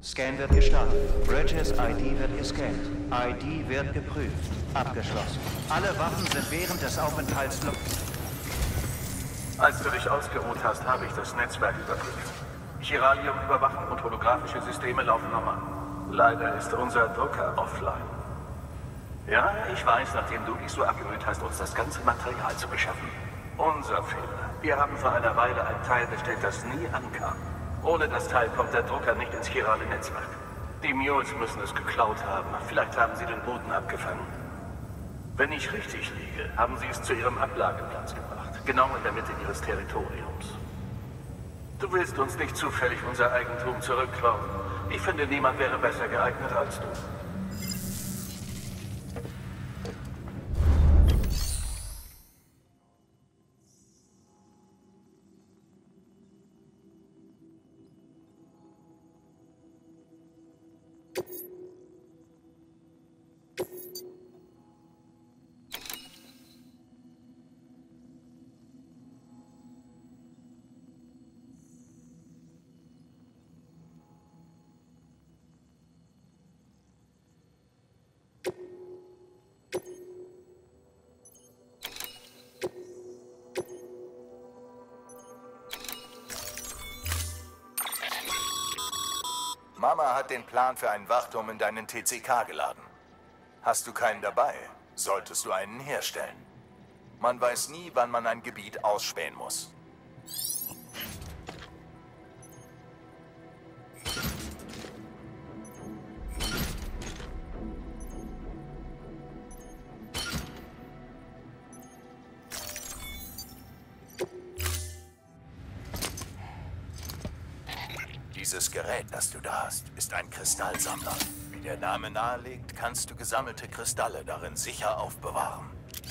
Scan wird gestartet. Bridges ID wird gescannt. ID wird geprüft. Abgeschlossen. Alle Waffen sind während des Aufenthalts Als du dich ausgeruht hast, habe ich das Netzwerk überprüft. Chiralium überwachen und holographische Systeme laufen normal. Leider ist unser Drucker offline. Ja, ich weiß, nachdem du dich so abgemüht hast, uns das ganze Material zu beschaffen. Unser Fehler. Wir haben vor einer Weile ein Teil bestellt, das nie ankam. Ohne das Teil kommt der Drucker nicht ins chirale Netzwerk. Die Mules müssen es geklaut haben. Vielleicht haben sie den Boden abgefangen. Wenn ich richtig liege, haben sie es zu ihrem Ablageplatz gebracht. Genau in der Mitte ihres Territoriums. Du willst uns nicht zufällig unser Eigentum zurückklauen. Ich finde, niemand wäre besser geeignet als du. Mama hat den Plan für einen Wachturm in deinen TCK geladen. Hast du keinen dabei, solltest du einen herstellen. Man weiß nie, wann man ein Gebiet ausspähen muss. Dieses Gerät, das du da hast, ist ein Kristallsammler. Wie der Name nahelegt, kannst du gesammelte Kristalle darin sicher aufbewahren.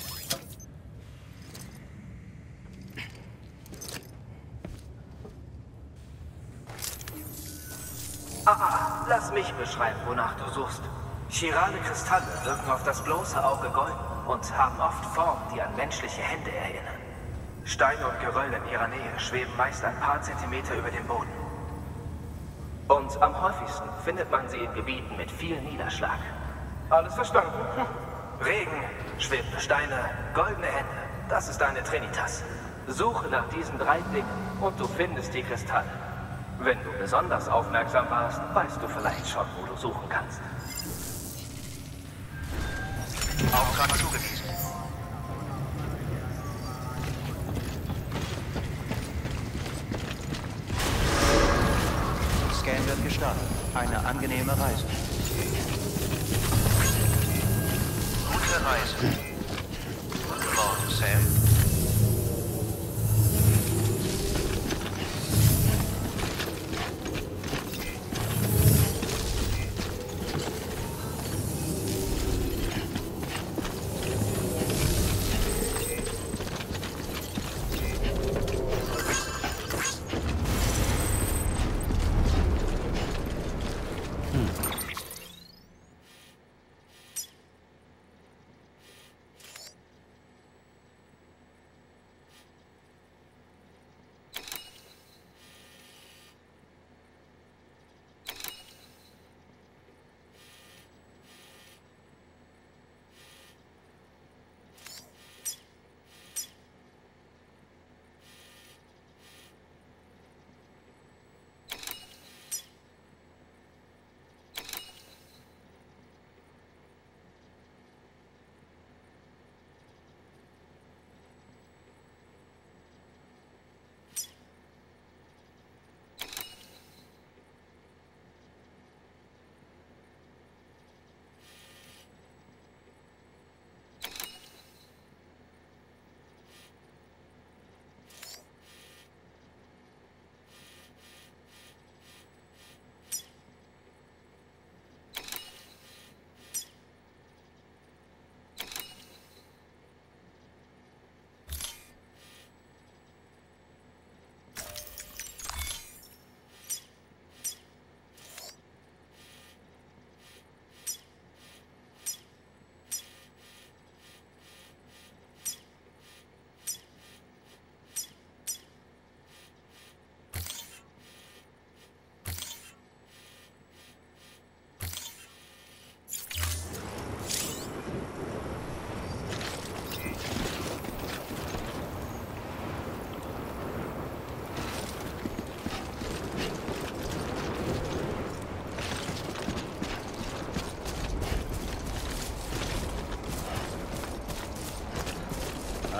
Lass mich beschreiben, wonach du suchst. Chirale Kristalle wirken auf das bloße Auge golden und haben oft Formen, die an menschliche Hände erinnern. Steine und Geröll in ihrer Nähe schweben meist ein paar Zentimeter über dem Boden. Und am häufigsten findet man sie in Gebieten mit viel Niederschlag. Alles verstanden? Regen, schwebende Steine, goldene Hände. Das ist eine Trinitas. Suche nach diesen 3 Dingen und du findest die Kristalle. Wenn du besonders aufmerksam warst, weißt du vielleicht schon, wo du suchen kannst. Auftrag zugewiesen. Scan wird gestartet. Eine angenehme Reise. Gute Reise. Guten Morgen, Sam.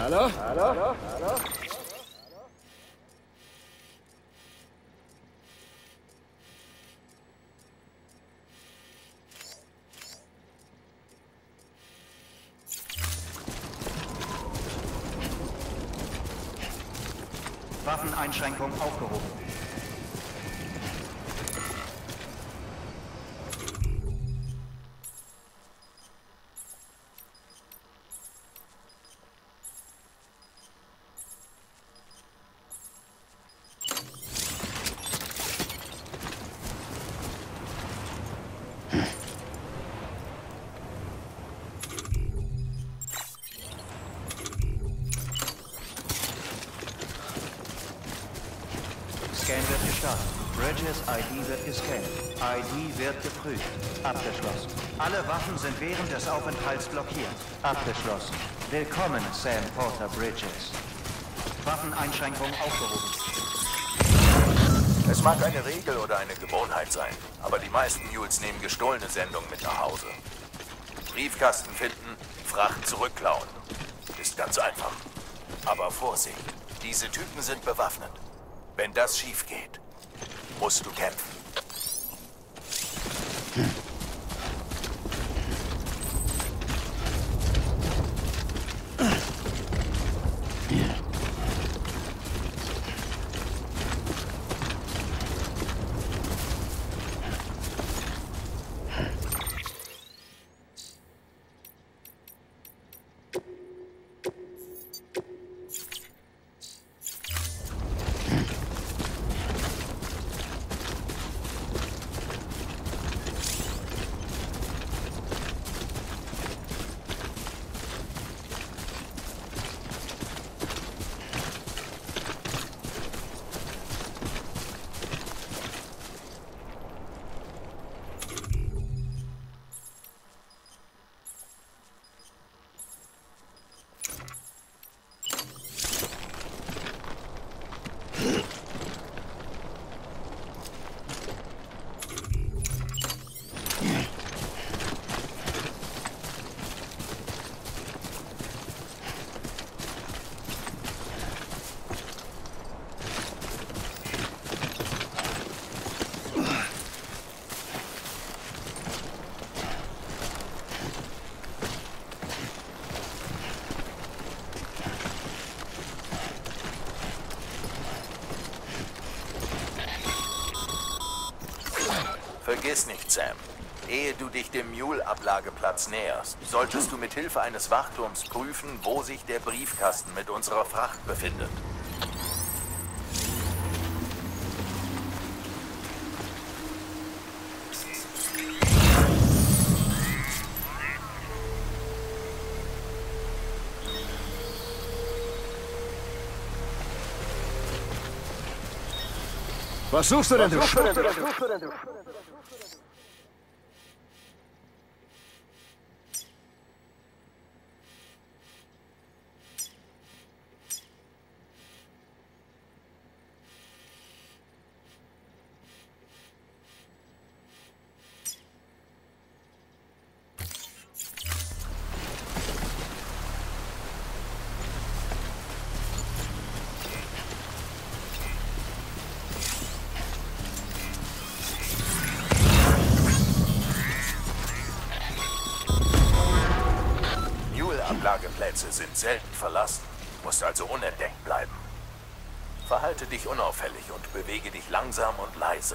Waffeneinschränkung aufgehoben. Scan wird gestartet. Bridges ID wird gescannt. ID wird geprüft. Abgeschlossen. Alle Waffen sind während des Aufenthalts blockiert. Abgeschlossen. Willkommen, Sam Porter Bridges. Waffeneinschränkung aufgehoben. Es mag eine Regel oder eine Gewohnheit sein, aber die meisten Mules nehmen gestohlene Sendungen mit nach Hause. Briefkasten finden, Fracht zurückklauen. Ist ganz einfach. Aber Vorsicht, diese Typen sind bewaffnet. Wenn das schief geht, musst du kämpfen. Vergiss nicht, Sam. Ehe du dich dem Mule-Ablageplatz näherst, solltest du mit Hilfe eines Wachturms prüfen, wo sich der Briefkasten mit unserer Fracht befindet. Was suchst du denn, du? Ablageplätze sind selten verlassen, musst also unentdeckt bleiben. Verhalte dich unauffällig und bewege dich langsam und leise.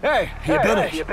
Hey, hier bin ich.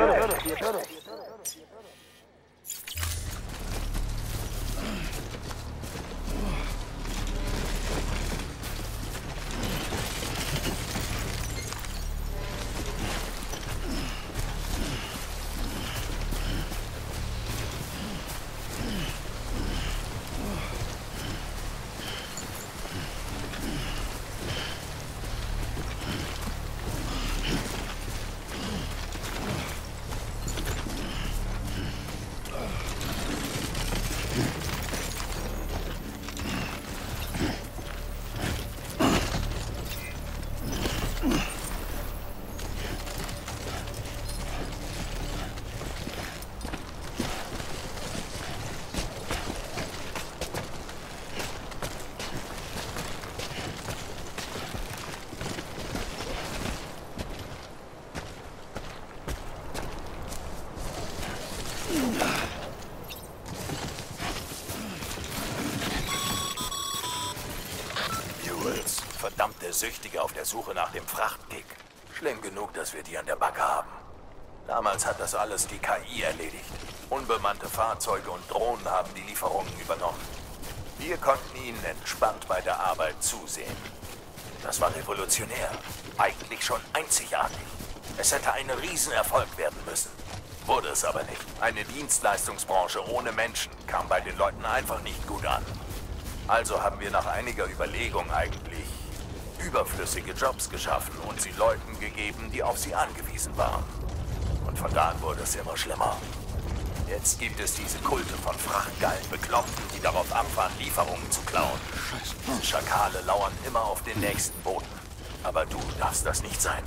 Mules, verdammte Süchtige auf der Suche nach dem Frachtkick. Schlimm genug, dass wir die an der Backe haben. Damals hat das alles die KI erledigt. Unbemannte Fahrzeuge und Drohnen haben die Lieferungen übernommen. Wir konnten ihnen entspannt bei der Arbeit zusehen. Das war revolutionär. Eigentlich schon einzigartig. Es hätte ein Riesenerfolg werden müssen. Wurde es aber nicht. Eine Dienstleistungsbranche ohne Menschen kam bei den Leuten einfach nicht gut an. Also haben wir nach einiger Überlegung eigentlich überflüssige Jobs geschaffen und sie Leuten gegeben, die auf sie angewiesen waren. Und von da an wurde es immer schlimmer. Jetzt gibt es diese Kulte von frachtgeilen Bekloppten, die darauf abfahren, Lieferungen zu klauen. Diese Schakale lauern immer auf den nächsten Boten. Aber du darfst das nicht sein.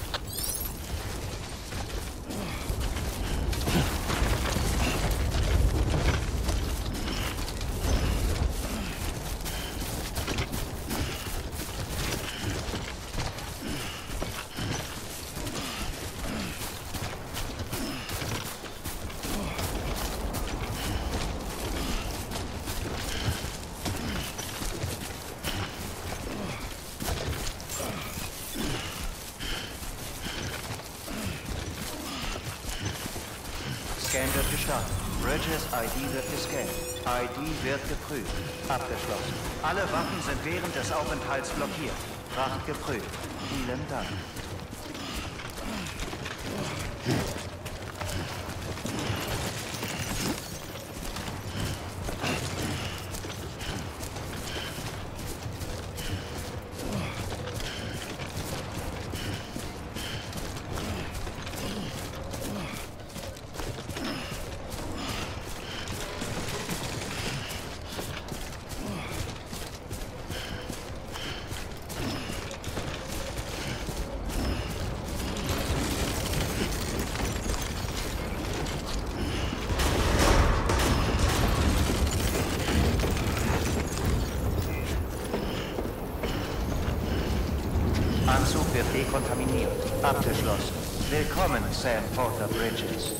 Scan wird gestartet. Bridges ID wird gescannt. ID wird geprüft. Abgeschlossen. Alle Waffen sind während des Aufenthalts blockiert. Fracht geprüft. Vielen Dank. Anzug wird dekontaminiert. Abgeschlossen. Willkommen, Sam Porter Bridges.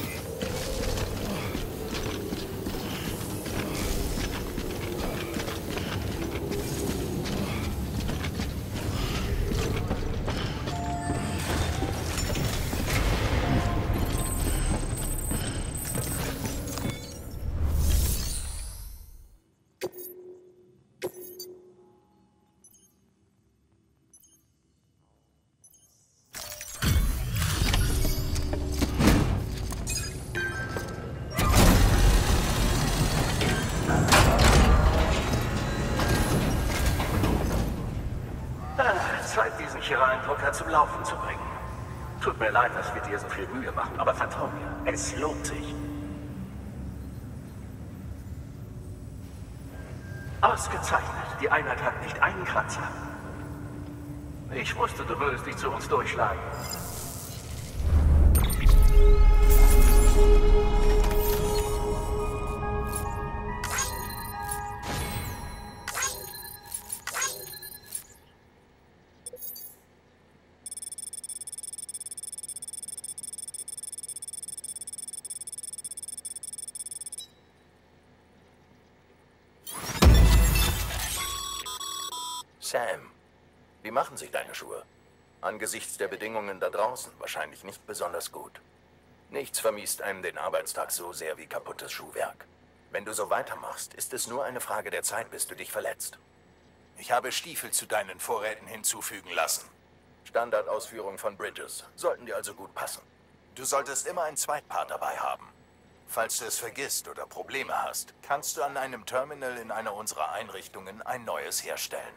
Zeit, diesen chiralen Drucker zum Laufen zu bringen. Tut mir leid, dass wir dir so viel Mühe machen, aber vertrau mir, es lohnt sich. Ausgezeichnet. Die Einheit hat nicht einen Kratzer. Ich wusste, du würdest dich zu uns durchschlagen. Sam, wie machen sich deine Schuhe? Angesichts der Bedingungen da draußen wahrscheinlich nicht besonders gut. Nichts vermiest einem den Arbeitstag so sehr wie kaputtes Schuhwerk. Wenn du so weitermachst, ist es nur eine Frage der Zeit, bis du dich verletzt. Ich habe Stiefel zu deinen Vorräten hinzufügen lassen. Standardausführung von Bridges. Sollten dir also gut passen. Du solltest immer ein Zweitpart dabei haben. Falls du es vergisst oder Probleme hast, kannst du an einem Terminal in einer unserer Einrichtungen ein neues herstellen.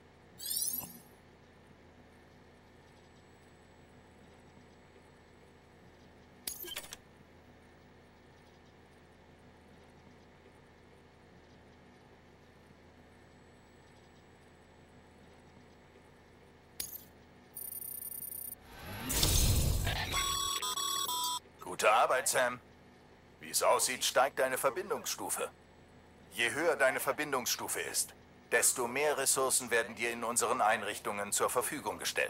Gute Arbeit, Sam. Wie es aussieht, steigt deine Verbindungsstufe. Je höher deine Verbindungsstufe ist, desto mehr Ressourcen werden dir in unseren Einrichtungen zur Verfügung gestellt.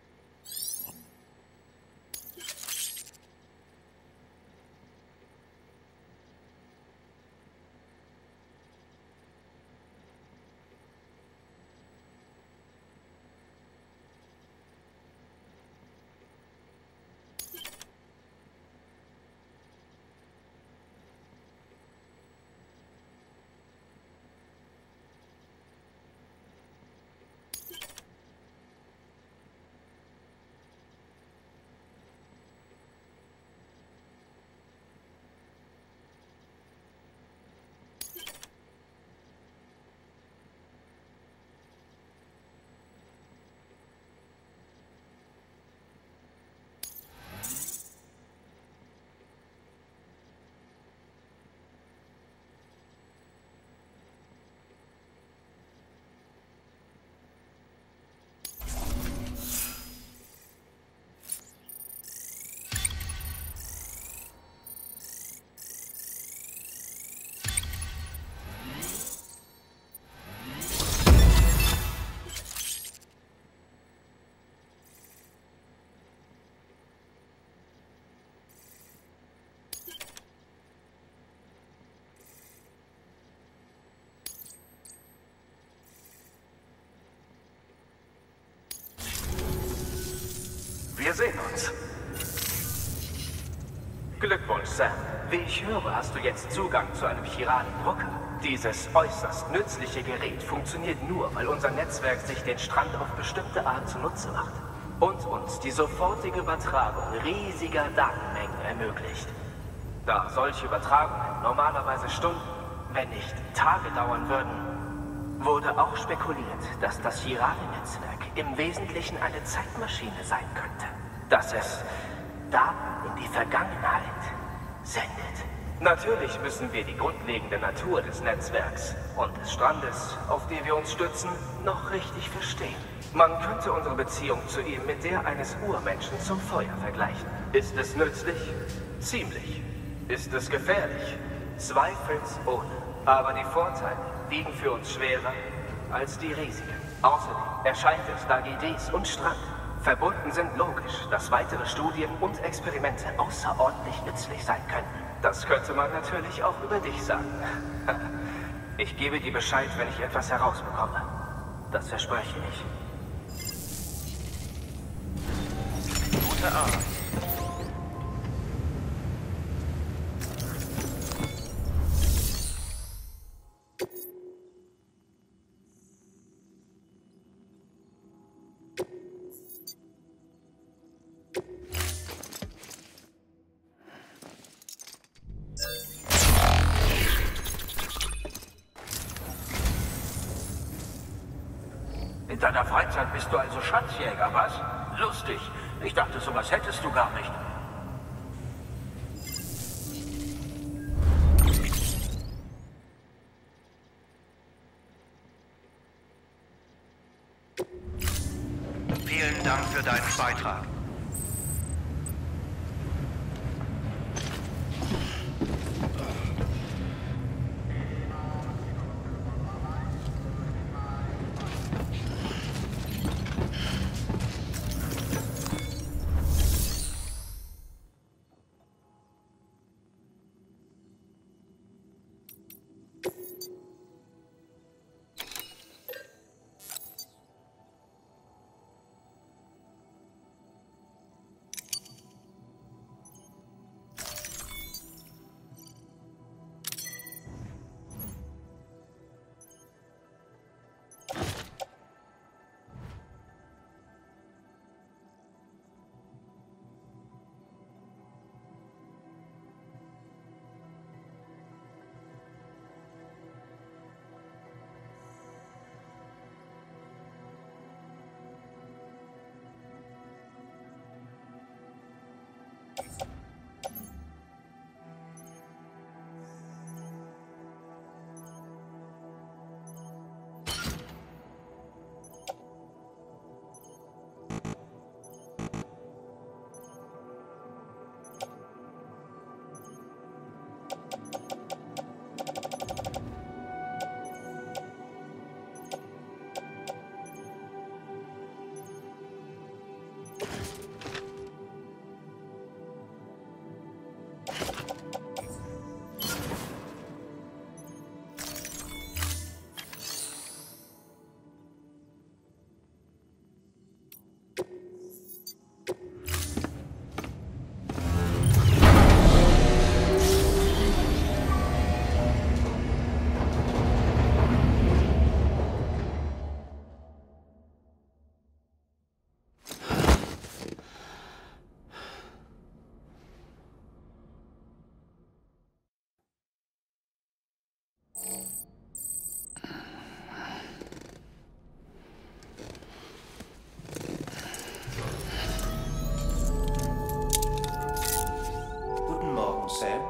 Wir sehen uns. Glückwunsch, Sam. Wie ich höre, hast du jetzt Zugang zu einem Chiralen-Drucker. Dieses äußerst nützliche Gerät funktioniert nur, weil unser Netzwerk sich den Strand auf bestimmte Art zunutze macht und uns die sofortige Übertragung riesiger Datenmengen ermöglicht. Da solche Übertragungen normalerweise Stunden, wenn nicht Tage dauern würden, wurde auch spekuliert, dass das Chirale-Netzwerk im Wesentlichen eine Zeitmaschine sein könnte. Dass es Daten in die Vergangenheit sendet. Natürlich müssen wir die grundlegende Natur des Netzwerks und des Strandes, auf die wir uns stützen, noch richtig verstehen. Man könnte unsere Beziehung zu ihm mit der eines Urmenschen zum Feuer vergleichen. Ist es nützlich? Ziemlich. Ist es gefährlich? Zweifelsohne. Aber die Vorteile wiegen für uns schwerer als die Risiken. Außerdem erscheint es, da GDs und Strand verbunden sind, logisch, dass weitere Studien und Experimente außerordentlich nützlich sein könnten. Das könnte man natürlich auch über dich sagen. Ich gebe dir Bescheid, wenn ich etwas herausbekomme. Das verspreche ich. Gute Arbeit. In deiner Freizeit bist du also Schatzjäger, was? Lustig. Ich dachte, sowas hättest du gar nicht. Vielen Dank für deinen Beitrag. Sam?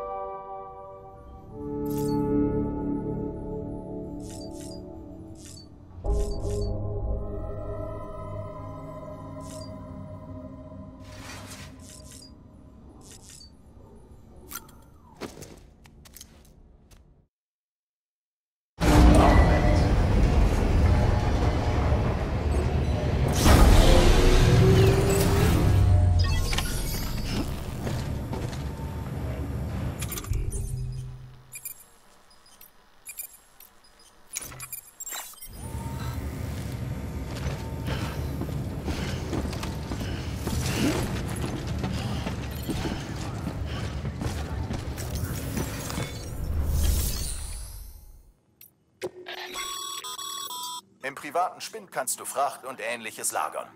Im privaten Spind kannst du Fracht und Ähnliches lagern.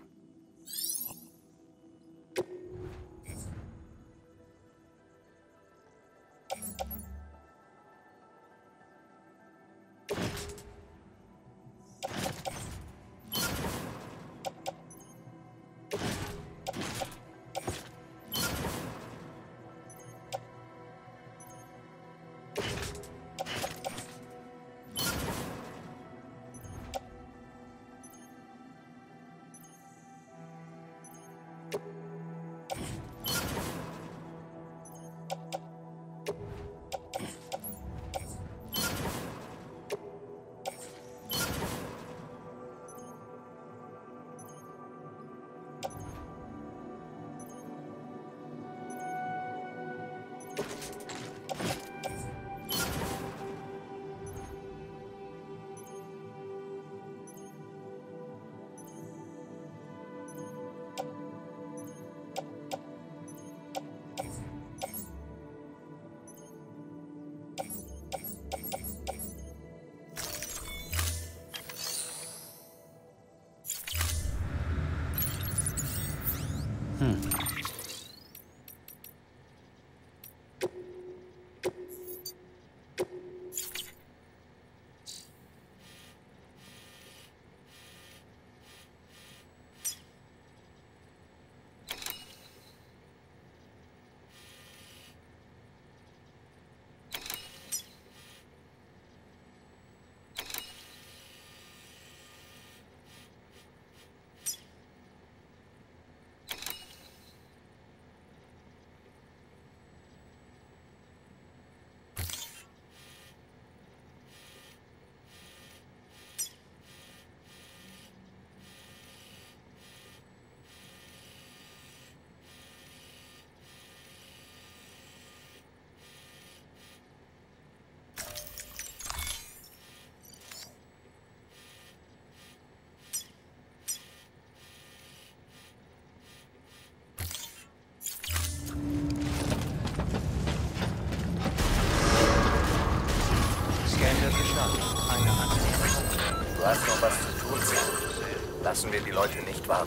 Du hast noch was zu tun, Sam. Lassen wir die Leute nicht warten.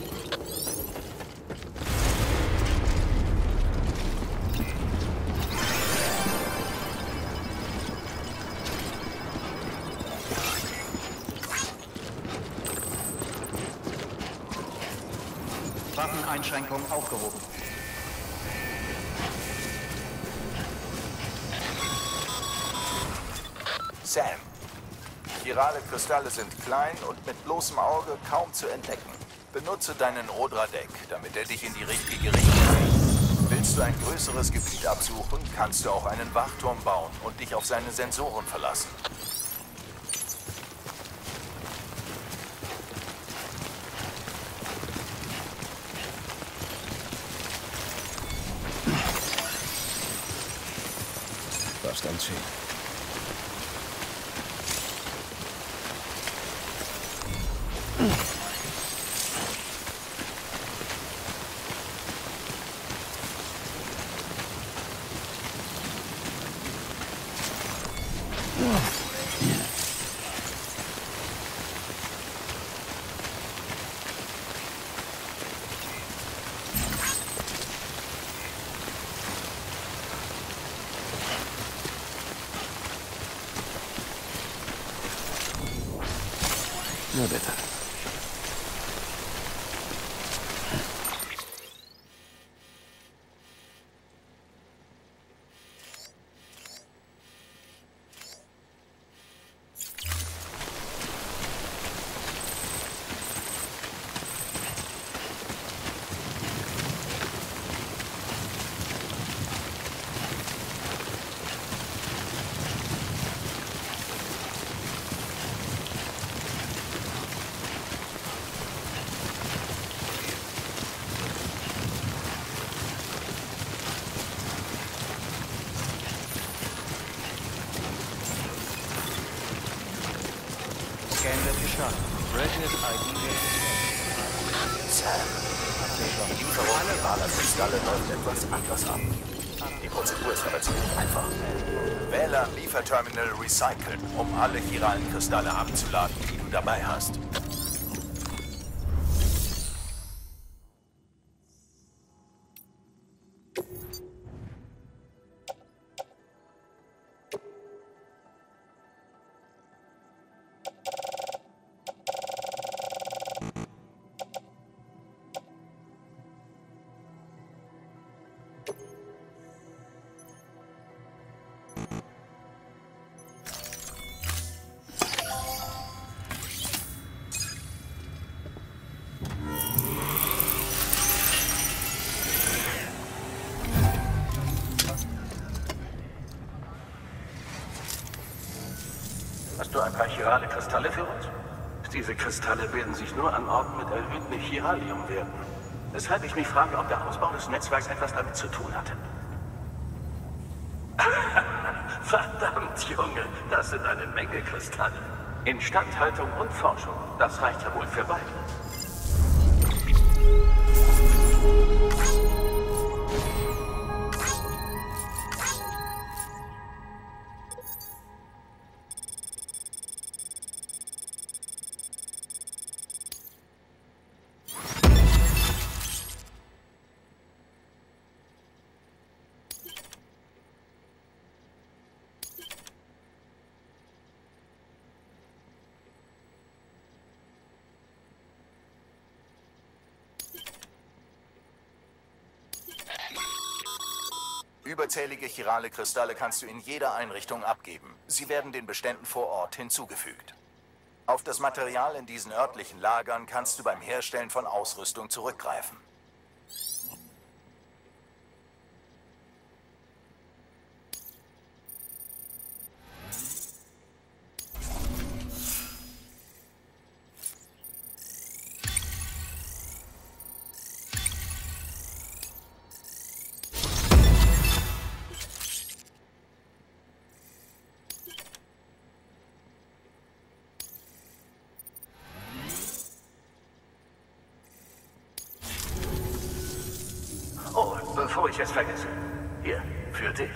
Waffeneinschränkung aufgehoben. Sam. Chirale Kristalle sind klein und mit bloßem Auge kaum zu entdecken. Benutze deinen Odra-Deck, damit er dich in die richtige Richtung bringt. Willst du ein größeres Gebiet absuchen, kannst du auch einen Wachturm bauen und dich auf seine Sensoren verlassen. Verstand schön. Na bitte. Scan wird gestartet. Bridges ID wird gescannt. Sam, die Lieferung chiraler Kristalle läuft etwas anders ab. Die Prozedur ist aber ziemlich einfach. Wähle am Lieferterminal Recyceln, um alle chiralen Kristalle abzuladen, die du dabei hast. Hast du ein paar chirale Kristalle für uns? Diese Kristalle bilden sich nur an Orten mit erhöhten Chiraliumwerten. Weshalb ich mich frage, ob der Ausbau des Netzwerks etwas damit zu tun hatte. Verdammt, Junge, das sind eine Menge Kristalle. Instandhaltung und Forschung, das reicht ja wohl für beide. Überzählige chirale Kristalle kannst du in jeder Einrichtung abgeben. Sie werden den Beständen vor Ort hinzugefügt. Auf das Material in diesen örtlichen Lagern kannst du beim Herstellen von Ausrüstung zurückgreifen. Oh, bevor ich es vergesse. Hier, für dich.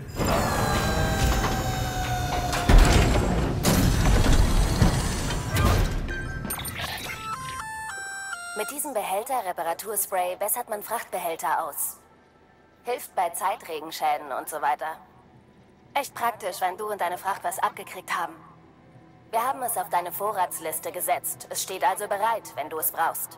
Mit diesem Behälter-Reparaturspray bessert man Frachtbehälter aus. Hilft bei Zeitregenschäden und so weiter. Echt praktisch, wenn du und deine Fracht was abgekriegt haben. Wir haben es auf deine Vorratsliste gesetzt. Es steht also bereit, wenn du es brauchst.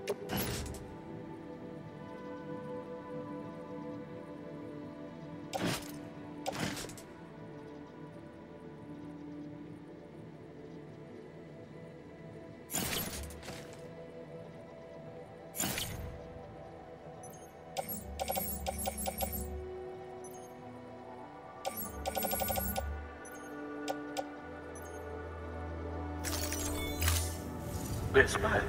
Bis bald.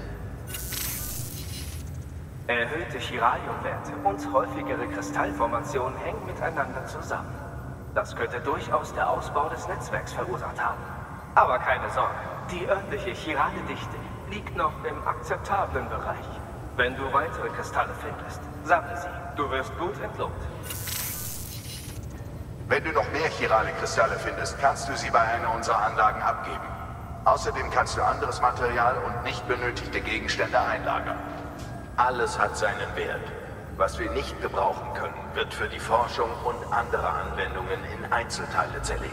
Erhöhte Chiralium-Werte und häufigere Kristallformationen hängen miteinander zusammen. Das könnte durchaus der Ausbau des Netzwerks verursacht haben. Aber keine Sorge, die örtliche Chirale-Dichte liegt noch im akzeptablen Bereich. Wenn du weitere Kristalle findest, sammle sie. Du wirst gut entlohnt. Wenn du noch mehr chirale Kristalle findest, kannst du sie bei einer unserer Anlagen abgeben. Außerdem kannst du anderes Material und nicht benötigte Gegenstände einlagern. Alles hat seinen Wert. Was wir nicht gebrauchen können, wird für die Forschung und andere Anwendungen in Einzelteile zerlegt.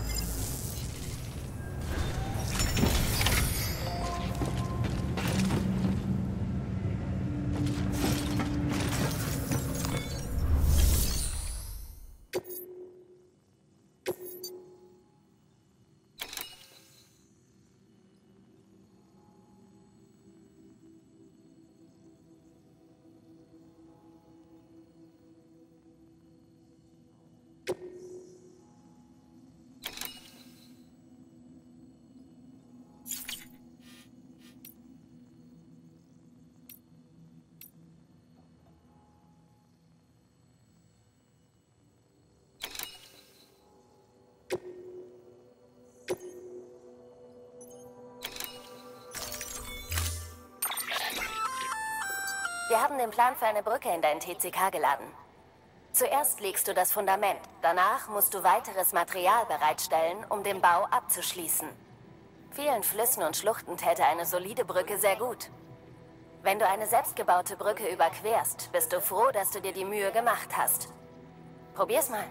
Wir haben den Plan für eine Brücke in dein TCK geladen. Zuerst legst du das Fundament. Danach musst du weiteres Material bereitstellen, um den Bau abzuschließen. Vielen Flüssen und Schluchten täte eine solide Brücke sehr gut. Wenn du eine selbstgebaute Brücke überquerst, bist du froh, dass du dir die Mühe gemacht hast. Probier's mal.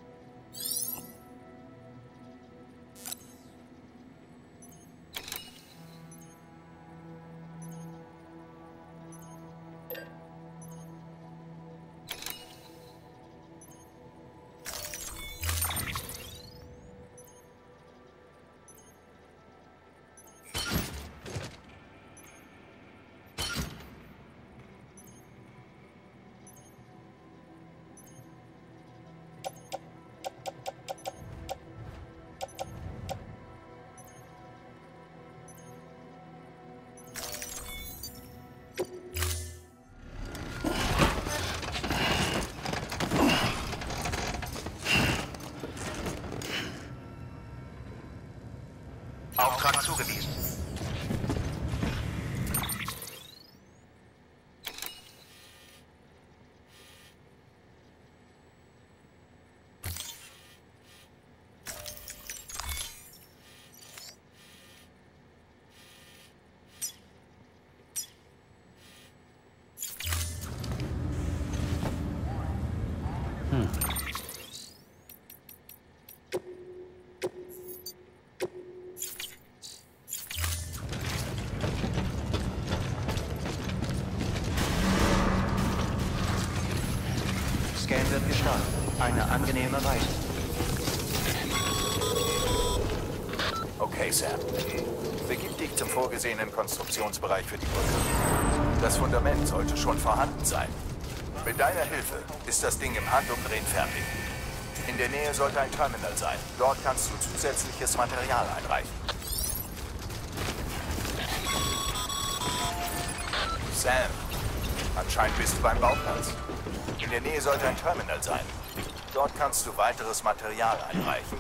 Auftrag zugewiesen. Scan wird gestartet. Eine angenehme Reise. Okay, Sam. Begib dich zum vorgesehenen Konstruktionsbereich für die Brücke. Das Fundament sollte schon vorhanden sein. Mit deiner Hilfe ist das Ding im Handumdrehen fertig. In der Nähe sollte ein Terminal sein. Dort kannst du zusätzliches Material einreichen. Sam, anscheinend bist du beim Bauplatz. In der Nähe sollte ein Terminal sein. Dort kannst du weiteres Material einreichen.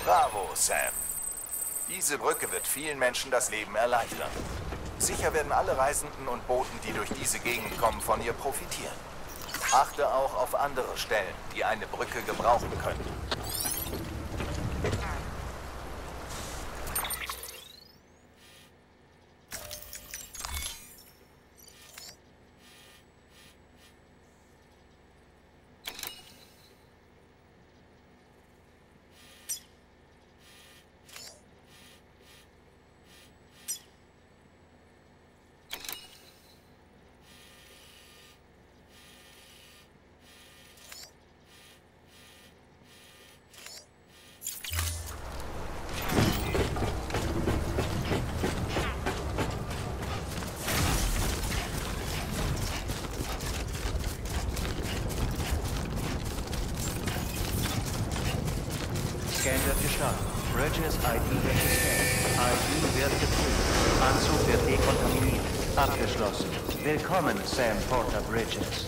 Bravo, Sam. Diese Brücke wird vielen Menschen das Leben erleichtern. Sicher werden alle Reisenden und Boten, die durch diese Gegend kommen, von ihr profitieren. Achte auch auf andere Stellen, die eine Brücke gebrauchen können. Scan wird gestartet. Bridges ID wird gescannt. ID wird geprüft. Anzug wird dekontaminiert. Abgeschlossen. Willkommen, Sam Porter Bridges.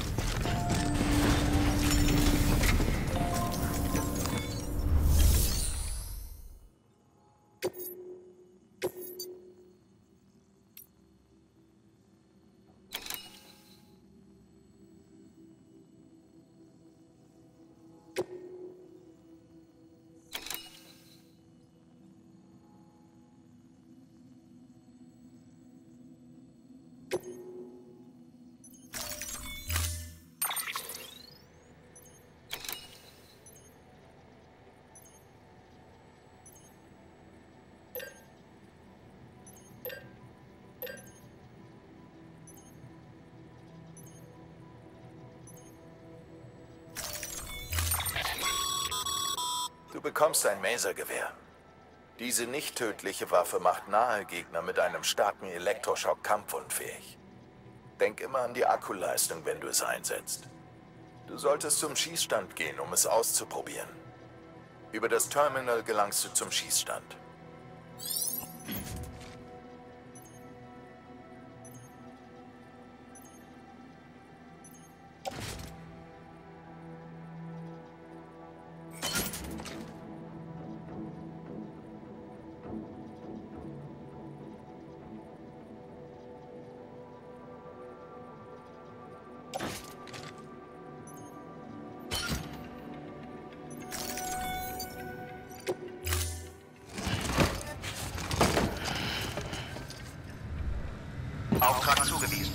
Du bekommst ein Masergewehr. Diese nicht tödliche Waffe macht nahe Gegner mit einem starken Elektroschock kampfunfähig. Denk immer an die Akkuleistung, wenn du es einsetzt. Du solltest zum Schießstand gehen, um es auszuprobieren. Über das Terminal gelangst du zum Schießstand. Auftrag zugewiesen.